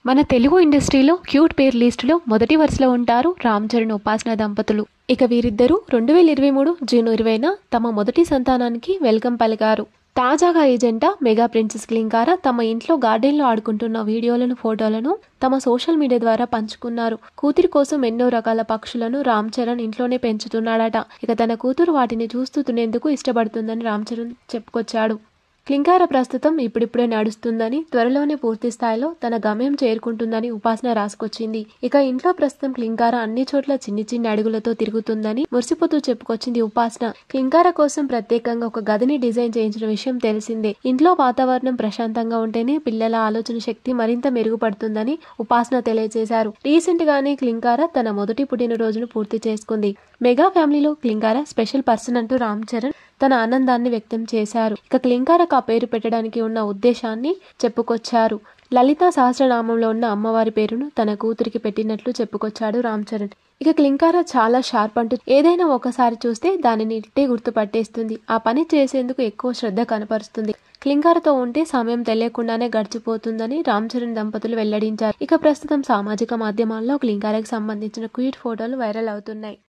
మన తెలుగు ఇండస్ట్రీలో క్యూట్ పేర్ లిస్టులో మొదటి వరుసలో ఉంటారు రామ్ చరణ్ ఉపాసన దంపతులు. ఇక వీరిద్దరూ 2023 జూన్ 20న తమ మొదటి సంతానానికి వెల్కమ్ పలికారు. తాజాగా ఈ జంట మెగా ప్రిన్సెస్ క్లింకారా తమ ఇంట్లో గార్డెన్లో ఆడుకుంటున్న వీడియోలను, ఫోటోలను తమ సోషల్ మీడియా ద్వారా పంచుకున్నారు. కూతురి కోసం ఎన్నో రకాల పక్షులను రామ్ చరణ్ ఇంట్లోనే పెంచుతున్నాడట. ఇక తన కూతురు వాటిని చూస్తూ తినేందుకు ఇష్టపడుతుందని రామ్ చరణ్ చెప్పుకొచ్చాడు. క్లింకారా ప్రస్తుతం ఇప్పుడిప్పుడే నడుస్తుందని, త్వరలోనే పూర్తి స్థాయిలో తన గమ్యం చేరుకుంటుందని ఉపాసన రాసుకొచ్చింది. ఇక ఇంట్లో ప్రస్తుతం క్లింకారా అన్ని చోట్ల చిన్ని చిన్ని అడుగులతో తిరుగుతుందని మురిసిపోతూ చెప్పుకొచ్చింది ఉపాసన. క్లింకారా కోసం ప్రత్యేకంగా ఒక గదిని డిజైన్ చేయించిన విషయం తెలిసిందే. ఇంట్లో వాతావరణం ప్రశాంతంగా ఉంటేనే పిల్లల ఆలోచన శక్తి మరింత మెరుగుపడుతుందని ఉపాసన తెలియజేశారు. రీసెంట్ గానే క్లింకారా తన మొదటి పుట్టినరోజును పూర్తి చేసుకుంది. మెగా ఫ్యామిలీలో క్లింకారా స్పెషల్ పర్సన్ అంటూ రామ్ చరణ్ తన ఆనందాన్ని వ్యక్తం చేశారు. ఇక క్లింకారాకు ఆ పేరు పెట్టడానికి ఉన్న ఉద్దేశాన్ని చెప్పుకొచ్చారు. లలితా సహస్రనామంలో ఉన్న అమ్మవారి పేరును తన కూతురికి పెట్టినట్లు చెప్పుకొచ్చాడు రామ్ చరణ్. ఇక క్లింకారా చాలా షార్ప్ అంటూ ఏదైనా ఒకసారి చూస్తే దానిని ఇట్టే గుర్తుపట్టేస్తుంది. ఆ పని చేసేందుకు ఎక్కువ శ్రద్ధ కనపరుస్తుంది. క్లింకారాతో ఉంటే సమయం తెలియకుండానే గడిచిపోతుందని రామ్ చరణ్ దంపతులు వెల్లడించారు. ఇక ప్రస్తుతం సామాజిక మాధ్యమాల్లో క్లింకారాకి సంబంధించిన క్యూట్ ఫోటోలు వైరల్ అవుతున్నాయి.